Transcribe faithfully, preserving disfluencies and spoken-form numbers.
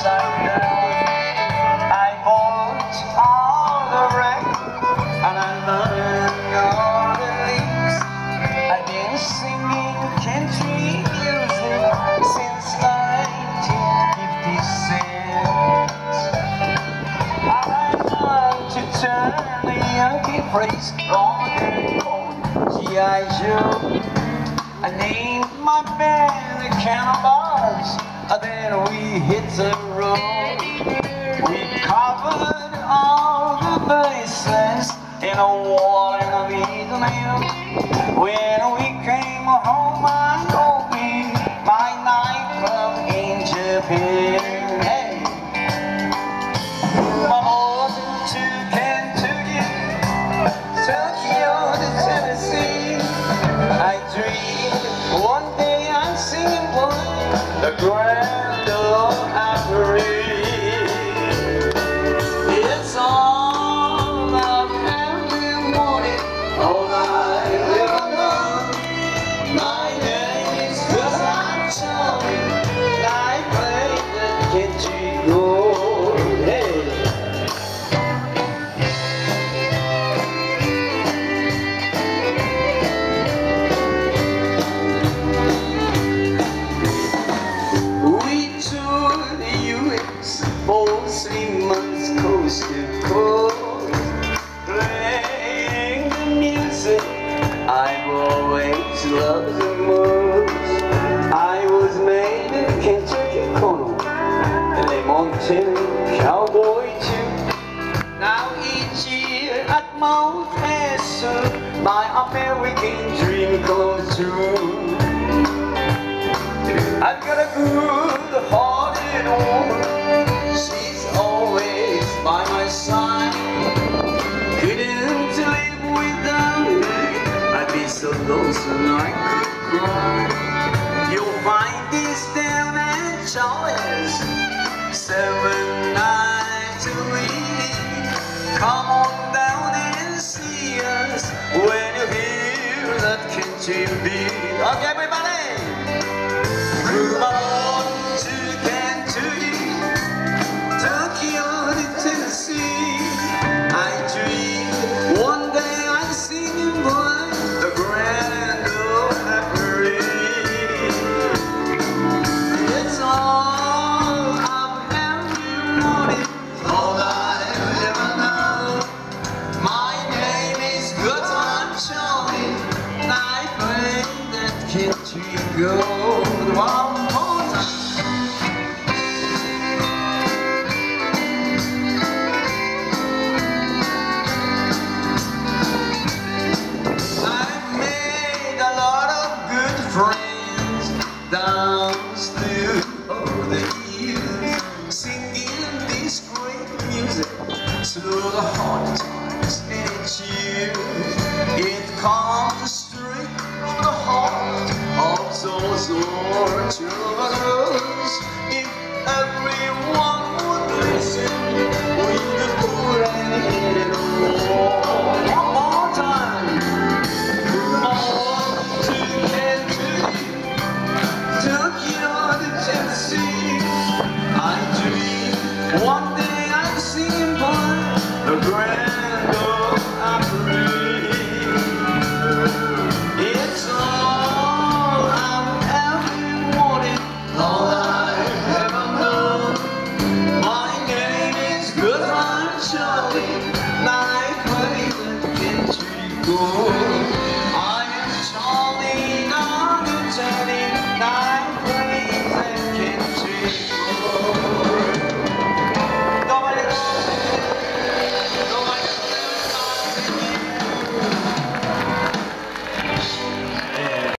upside down. I bought all the records and I learned all the lyrics. I've been singing country music since nineteen fifty-six. I want to turn the Yankee phrase from G I Joe. I named my band the Cannonballs. Then we hit the road. We covered all the bases in a war in a Vietnam. When we came home, I opened my nightclub in Japan. Hey, from Austin to Kentucky, Tokyo to Tennessee, I dreamed one day I'd sing the Grand Ole Opry. It's all I've ever wanted, all I ever known. My name is 'cause I'm charming, I play the country gold. Hey. For three months coast to coast, playing the music I've always loved the most. I was made in Kentucky Corner, and a Montana cowboy too. Now each year at Mount Esther, my American dream comes true. I've got a good-hearted woman. She's always by my side. Couldn't live without her. I'd be so lonesome I could cry. You'll find this down at Charlie's seven nights a week. Come on down and see us when you hear that country beat. Okay, everybody, move on to Kentucky, Tokyo to Tennessee. I dream one day I'd see you boy, the Grand Ole Opry. It's all I've ever wanted, all I ever know. My name is Good Time Charlie, and I play that country gold. One more time. Friends dance through all the years, singing this great music through the hard times and cheers. It comes straight from the heart of those old troubadours. If everyone would listen, we could put an end to war. One more time. Come on to Kentucky, Tokyo to Tennessee. I dream one day I'd see him play the Grand Ole Opry. It's all I've ever wanted, all I've ever known. My name is Good Time Charlie, and I play the country gold.